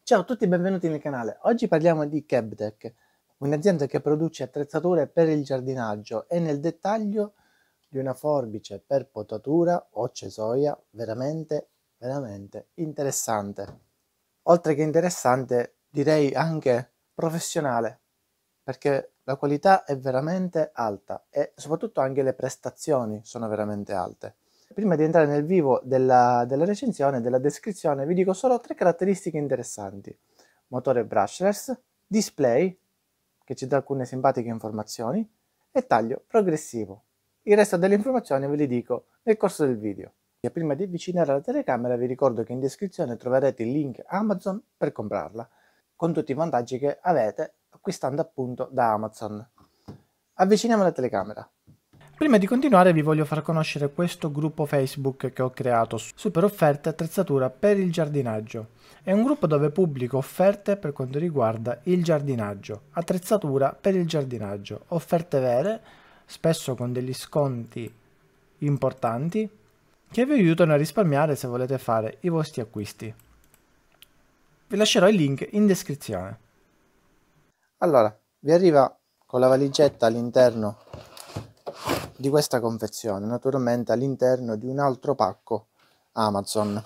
Ciao a tutti e benvenuti nel canale. Oggi parliamo di Kebtec, un'azienda che produce attrezzature per il giardinaggio e nel dettaglio di una forbice per potatura o cesoia veramente interessante. Oltre che interessante, direi anche professionale, perché la qualità è veramente alta e soprattutto anche le prestazioni sono veramente alte. Prima di entrare nel vivo della recensione, della descrizione, vi dico solo 3 caratteristiche interessanti. Motore brushless, display, che ci dà alcune simpatiche informazioni, e taglio progressivo. Il resto delle informazioni ve le dico nel corso del video. E prima di avvicinare la telecamera vi ricordo che in descrizione troverete il link Amazon per comprarla, con tutti i vantaggi che avete acquistando appunto da Amazon. Avviciniamo la telecamera. Prima di continuare vi voglio far conoscere questo gruppo Facebook che ho creato, Super Offerte Attrezzatura per il Giardinaggio. È un gruppo dove pubblico offerte per quanto riguarda il giardinaggio, attrezzatura per il giardinaggio, offerte vere, spesso con degli sconti importanti, che vi aiutano a risparmiare se volete fare i vostri acquisti. Vi lascerò il link in descrizione. Allora, vi arriva con la valigetta all'interno di questa confezione, naturalmente all'interno di un altro pacco Amazon.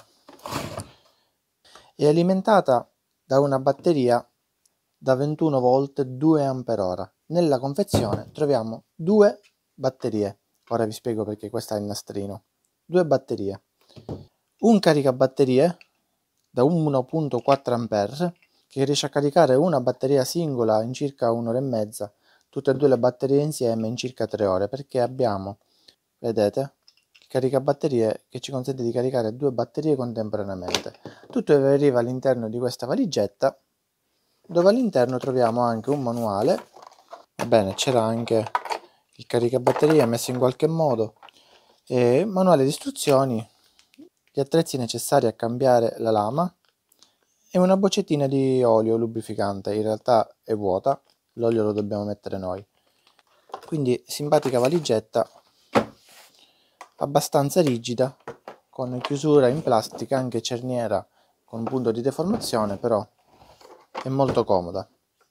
È alimentata da una batteria da 21 volt 2 Ah. Nella confezione troviamo due batterie. Ora vi spiego perché questo è il nastrino. Due batterie. Un caricabatterie da 1.4 A che riesce a caricare una batteria singola in circa un'ora e mezza, tutte e due le batterie insieme in circa 3 ore, perché abbiamo, vedete, il caricabatterie che ci consente di caricare due batterie contemporaneamente. Tutto arriva all'interno di questa valigetta, dove all'interno troviamo anche un manuale. Bene, c'era anche il caricabatterie messo in qualche modo, e manuale di istruzioni, gli attrezzi necessari a cambiare la lama e una boccettina di olio lubrificante. In realtà è vuota, l'olio lo dobbiamo mettere noi. Quindi simpatica valigetta abbastanza rigida, con chiusura in plastica, anche cerniera con punto di deformazione, però è molto comoda.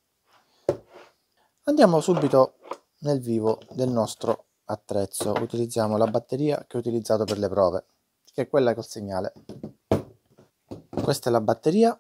Andiamo subito nel vivo del nostro attrezzo. Utilizziamo la batteria che ho utilizzato per le prove, che è quella col segnale. Questa è la batteria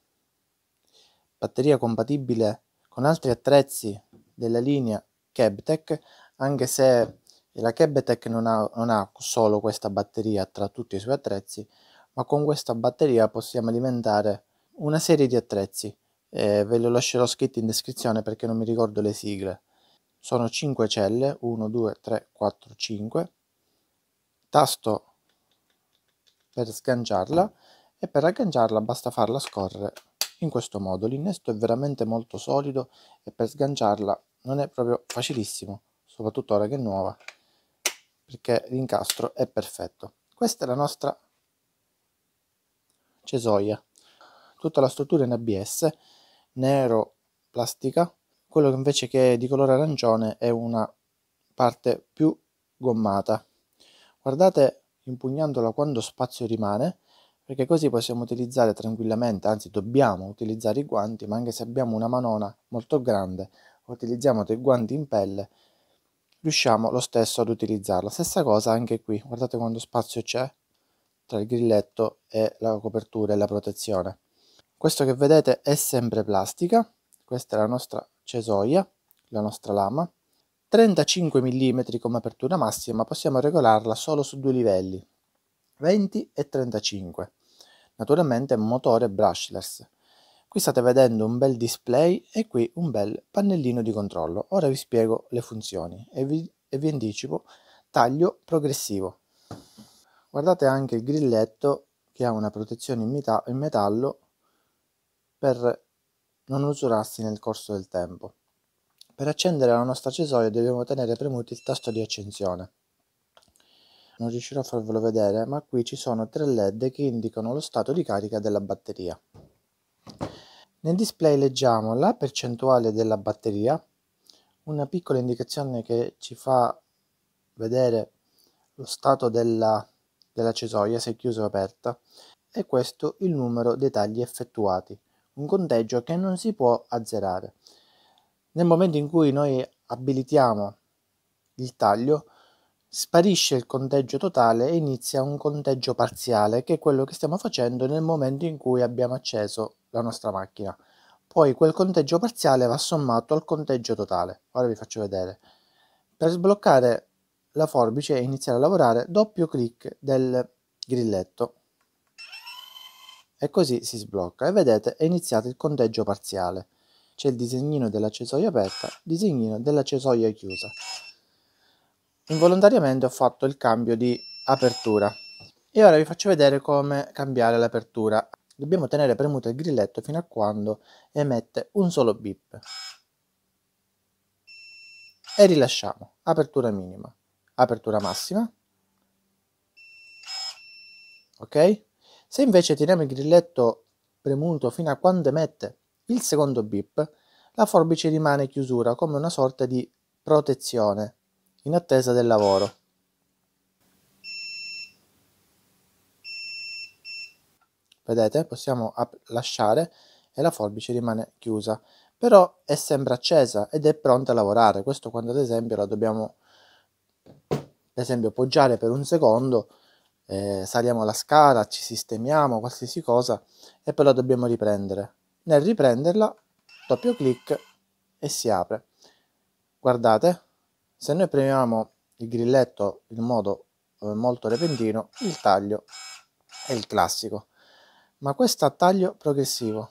compatibile con altri attrezzi della linea Kebtec, anche se la Kebtec non ha solo questa batteria tra tutti i suoi attrezzi, ma con questa batteria possiamo alimentare una serie di attrezzi. Ve lo lascerò scritto in descrizione perché non mi ricordo le sigle. Sono 5 celle, 1, 2, 3, 4, 5, tasto per sganciarla, e per agganciarla basta farla scorrere in questo modo. L'innesto è veramente molto solido e per sganciarla non è proprio facilissimo, soprattutto ora che è nuova, perché l'incastro è perfetto. Questa è la nostra cesoia, tutta la struttura in ABS, nero plastica. Quello che invece che è di colore arancione è una parte più gommata. Guardate impugnandola quando spazio rimane, perché così possiamo utilizzare tranquillamente, anzi dobbiamo utilizzare i guanti, ma anche se abbiamo una manona molto grande, utilizziamo dei guanti in pelle, riusciamo lo stesso ad utilizzarla. Stessa cosa anche qui, guardate quando spazio c'è tra il grilletto e la copertura e la protezione. Questo che vedete è sempre plastica. Questa è la nostra cesoia, la nostra lama. 35 mm come apertura massima, possiamo regolarla solo su due livelli, 20 e 35. Naturalmente motore brushless. Qui state vedendo un bel display e qui un bel pannellino di controllo. Ora vi spiego le funzioni e vi anticipo: taglio progressivo. Guardate anche il grilletto che ha una protezione in metallo per non usurarsi nel corso del tempo. Per accendere la nostra cesoia dobbiamo tenere premuto il tasto di accensione. Non riuscirò a farvelo vedere, ma qui ci sono 3 LED che indicano lo stato di carica della batteria. Nel display leggiamo la percentuale della batteria, una piccola indicazione che ci fa vedere lo stato della cesoia, se è chiusa o aperta, e questo il numero dei tagli effettuati. un conteggio che non si può azzerare. Nel momento in cui noi abilitiamo il taglio, sparisce il conteggio totale e inizia un conteggio parziale, che è quello che stiamo facendo nel momento in cui abbiamo acceso la nostra macchina. Poi quel conteggio parziale va sommato al conteggio totale. Ora vi faccio vedere. Per sbloccare la forbice e iniziare a lavorare, doppio clic del grilletto e così si sblocca e vedete è iniziato il conteggio parziale. C'è il disegnino della cesoia aperta, disegnino della cesoia chiusa. Involontariamente ho fatto il cambio di apertura e ora vi faccio vedere come cambiare l'apertura. Dobbiamo tenere premuto il grilletto fino a quando emette un solo bip e rilasciamo. Apertura minima, apertura massima. Ok? Se invece teniamo il grilletto premuto fino a quando emette il secondo bip, la forbice rimane in chiusura come una sorta di protezione in attesa del lavoro. Vedete? Possiamo lasciare e la forbice rimane chiusa, però è sempre accesa ed è pronta a lavorare. Questo quando ad esempio la dobbiamo poggiare per un secondo, saliamo la scala, ci sistemiamo, qualsiasi cosa, e poi la dobbiamo riprendere. Nel riprenderla, doppio clic e si apre. Guardate, se noi premiamo il grilletto in modo molto repentino, il taglio è il classico, ma questo a taglio progressivo.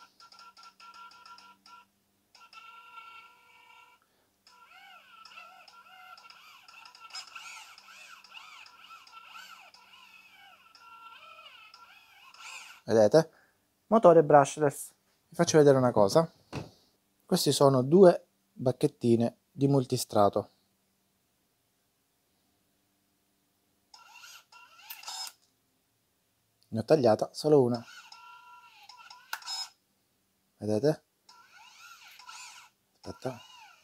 Vedete? Motore brushless. Vi faccio vedere una cosa. Questi sono due bacchettine di multistrato. Ne ho tagliata solo una. Vedete? Aspetta.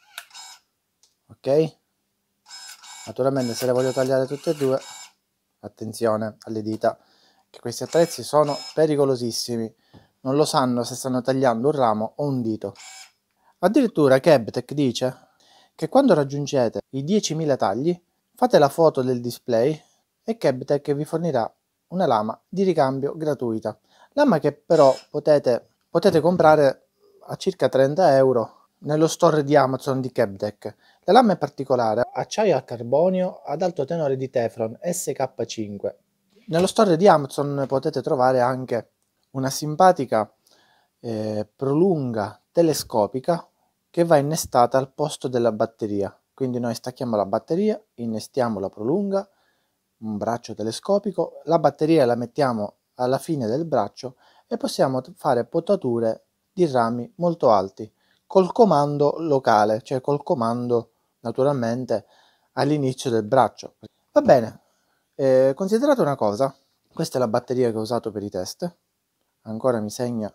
Ok? Naturalmente se le voglio tagliare tutte e due, attenzione alle dita, che questi attrezzi sono pericolosissimi. Non lo sanno se stanno tagliando un ramo o un dito. Addirittura Kebtec dice che quando raggiungete i 10.000 tagli, fate la foto del display e Kebtec vi fornirà una lama di ricambio gratuita. Lama che però potete comprare a circa 30 euro nello store di Amazon di Kebtec. La lama è particolare, acciaio a carbonio ad alto tenore di Teflon SK5. Nello store di Amazon potete trovare anche una simpatica prolunga telescopica che va innestata al posto della batteria. Quindi noi stacchiamo la batteria, innestiamo la prolunga, un braccio telescopico, la batteria la mettiamo alla fine del braccio e possiamo fare potature di rami molto alti col comando locale, cioè col comando naturalmente all'inizio del braccio. Va bene, considerate una cosa, questa è la batteria che ho usato per i test, ancora mi segna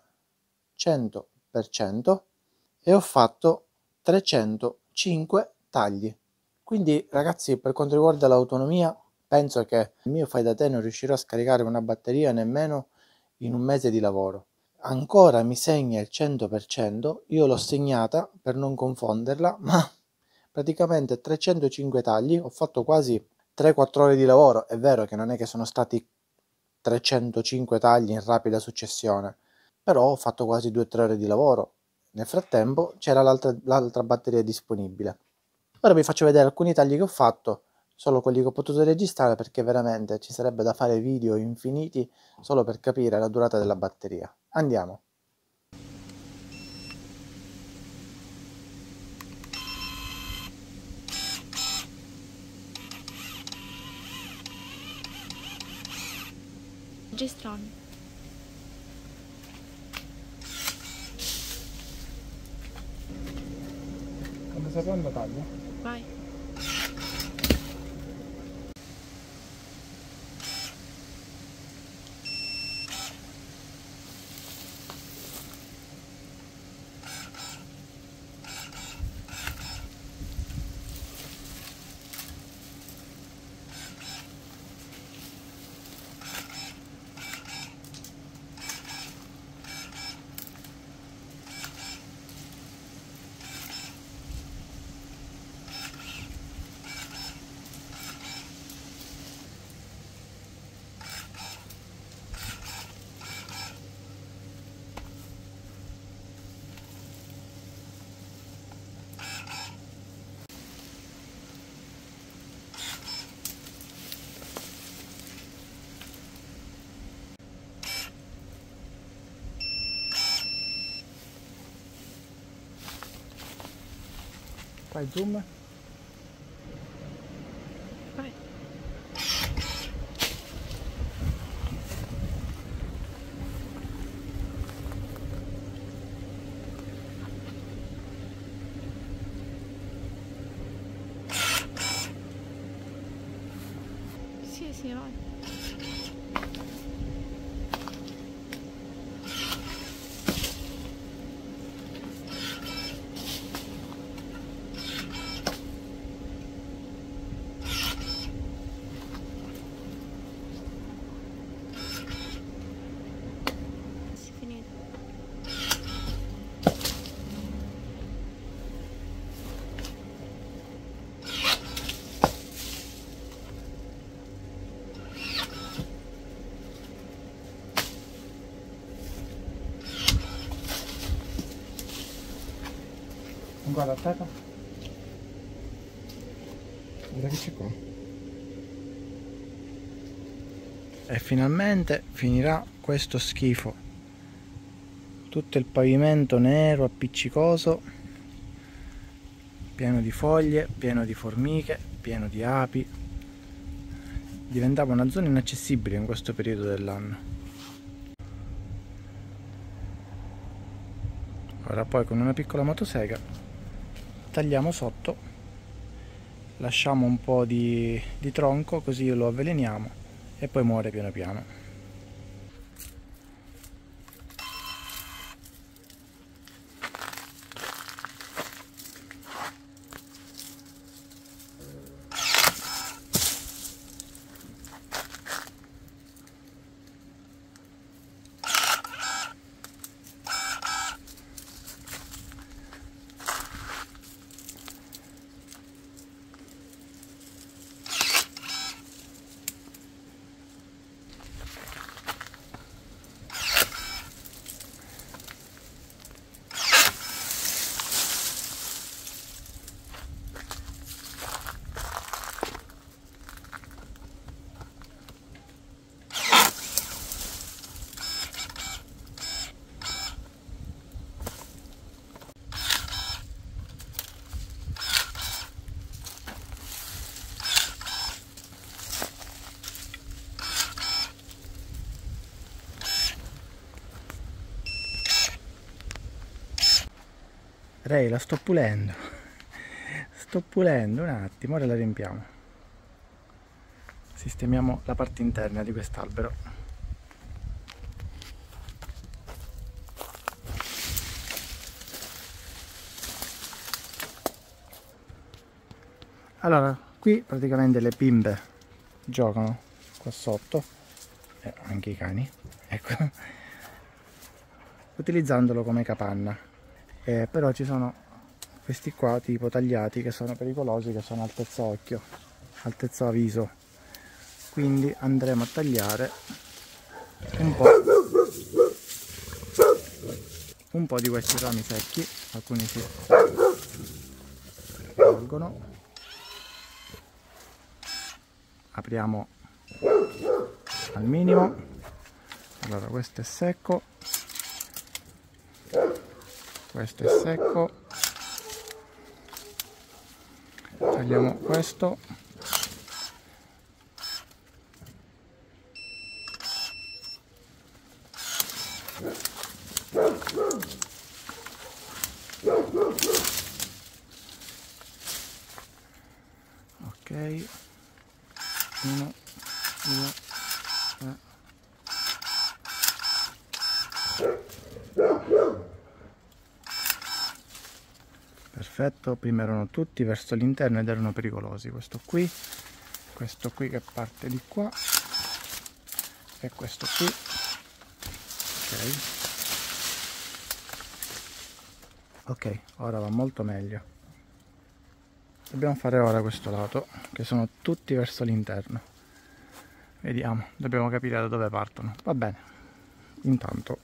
100% e ho fatto 305 tagli. Quindi ragazzi, per quanto riguarda l'autonomia, penso che il mio fai da te non riuscirò a scaricare una batteria nemmeno in un mese di lavoro. Ancora mi segna il 100%, io l'ho segnata per non confonderla, ma praticamente 305 tagli, ho fatto quasi 3-4 ore di lavoro. È vero che non è che sono stati 305 tagli in rapida successione, però ho fatto quasi 2-3 ore di lavoro. Nel frattempo c'era l'altra batteria disponibile. Ora vi faccio vedere alcuni tagli che ho fatto, solo quelli che ho potuto registrare, perché veramente ci sarebbe da fare video infiniti solo per capire la durata della batteria. Andiamo. Registrando. Quando sei pronto taglio? Vai. Fai zoom. Vai. Sì, vai. Sì, finito. Guarda, attacca. Guarda che c'è qua. E finalmente finirà questo schifo. Tutto il pavimento nero, appiccicoso, pieno di foglie, pieno di formiche, pieno di api. Diventava una zona inaccessibile in questo periodo dell'anno. Ora poi con una piccola motosega tagliamo sotto, lasciamo un po' di tronco così lo avveleniamo e poi muore piano piano. Ray, la sto pulendo un attimo, ora la riempiamo, sistemiamo la parte interna di quest'albero. Allora, qui praticamente le bimbe giocano qua sotto, anche i cani, ecco, utilizzandolo come capanna. Però ci sono questi qua tipo tagliati che sono pericolosi, che sono altezza occhio, altezza viso, quindi andremo a tagliare un po' di questi rami secchi, alcuni si tolgono, apriamo al minimo. Allora, questo è secco, questo è secco, tagliamo questo, ok, 1, 2, 3. Perfetto, prima erano tutti verso l'interno ed erano pericolosi. Questo qui che parte di qua e questo qui. Ok, ora va molto meglio. Dobbiamo fare ora questo lato, che sono tutti verso l'interno. Vediamo, dobbiamo capire da dove partono. Va bene, intanto.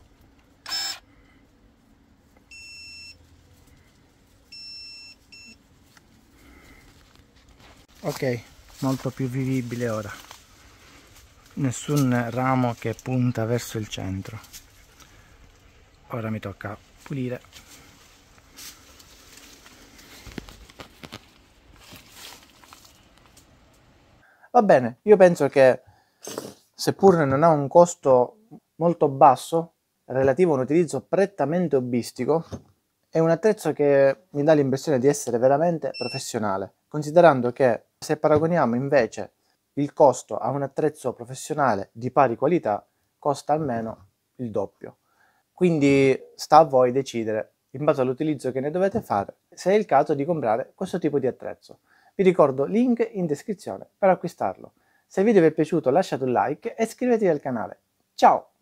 Ok, molto più vivibile ora. Nessun ramo che punta verso il centro. Ora mi tocca pulire. Va bene, io penso che seppur non ha un costo molto basso, relativo a un utilizzo prettamente hobbistico, è un attrezzo che mi dà l'impressione di essere veramente professionale, considerando che se paragoniamo invece il costo a un attrezzo professionale di pari qualità, costa almeno il doppio. Quindi sta a voi decidere, in base all'utilizzo che ne dovete fare, se è il caso di comprare questo tipo di attrezzo. Vi ricordo link in descrizione per acquistarlo. Se il video vi è piaciuto lasciate un like e iscrivetevi al canale. Ciao!